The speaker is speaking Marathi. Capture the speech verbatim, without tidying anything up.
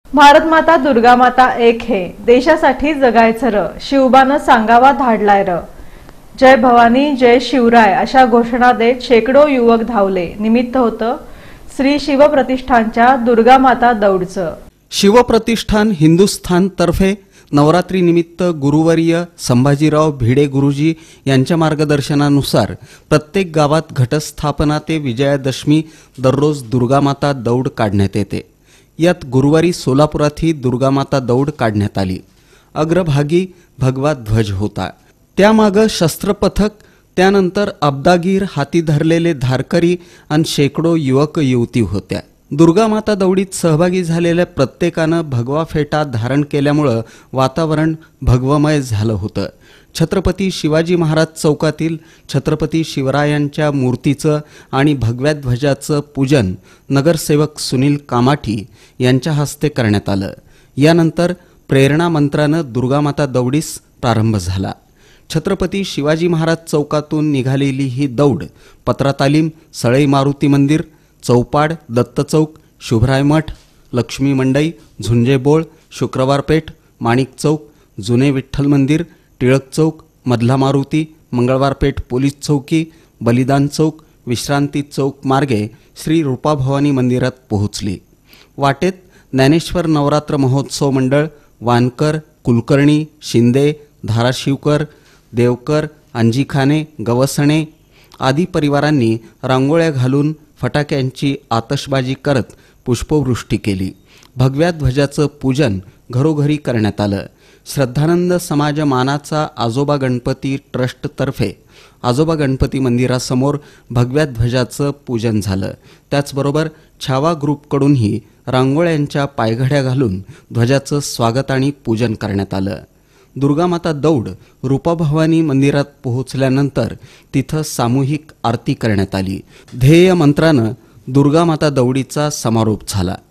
भारत माता दुर्गा माता एक हे देशासाठी जगायचं र, शिवबानं सांगावा धाडलाय र. जय भवानी जय शिवराय अशा घोषणा देत शेकडो युवक धावले. निमित्त होतं श्री शिवप्रतिष्ठानच्या दुर्गा माता दौडचं. शिवप्रतिष्ठान हिंदुस्थान तर्फे नवरात्री निमित्त गुरुवर्य संभाजीराव भिडे गुरुजी यांच्या मार्गदर्शनानुसार प्रत्येक गावात घटस्थापना ते विजयादशमी दररोज दुर्गामाता दौड काढण्यात येते. यात गुरुवारी सोलापुरातही दुर्गामाता दौड काढण्यात आली. अग्रभागी भगवा ध्वज होता. त्यामागं शस्त्रपथक, त्यानंतर अब्दागीर, हाती धरलेले धारकरी आणि शेकडो युवक युवती होत्या. दुर्गामाता दौडीत सहभागी झालेल्या प्रत्येकानं भगवा फेटा धारण केल्यामुळं वातावरण भगवमय झालं होतं. छत्रपती शिवाजी महाराज चौकातील छत्रपती शिवरायांच्या मूर्तीचं आणि भगव्या ध्वजाचं पूजन नगरसेवक सुनील कामाठी यांच्या हस्ते करण्यात आलं. यानंतर प्रेरणा मंत्रानं दुर्गामाता दौडीस प्रारंभ झाला. छत्रपती शिवाजी महाराज चौकातून निघालेली ही दौड पत्रातालीम, सळई मारुती मंदिर, चौपाड, दत्त चौक, शुभराय मठ, लक्ष्मी मंडई, झुंजेबोळ, शुक्रवार पेठ, माणिक चौक, जुने विठ्ठल मंदिर, टिळक चौक, मधला मारुती, मंगळवार पेठ पोलीस चौकी, बलिदान चौक, विश्रांती चौक मार्गे श्री रूपाभवानी मंदिरात पोहोचली. वाटेत ज्ञानेश्वर नवरात्र महोत्सव मंडळ, वानकर, कुलकर्णी, शिंदे, धाराशिवकर, देवकर, अंजिखाने, गवसणे आदी परिवारांनी रांगोळ्या घालून फटाक्यांची आतषबाजी करत पुष्पवृष्टी केली. भगव्या ध्वजाचं पूजन घरोघरी करण्यात आलं. श्रद्धानंद समाज मानाचा आजोबा गणपती ट्रस्टतर्फे आजोबा गणपती मंदिरासमोर भगव्या ध्वजाचं पूजन झालं. त्याचबरोबर छावा ग्रुपकडूनही रांगोळ्यांच्या पायघड्या घालून ध्वजाचं स्वागत आणि पूजन करण्यात आलं. दुर्गामाता दौड रूपाभवानी मंदिरात पोहोचल्यानंतर तिथं सामूहिक आरती करण्यात आली. ध्येय मंत्रानं दुर्गामाता दौडीचा समारोप झाला.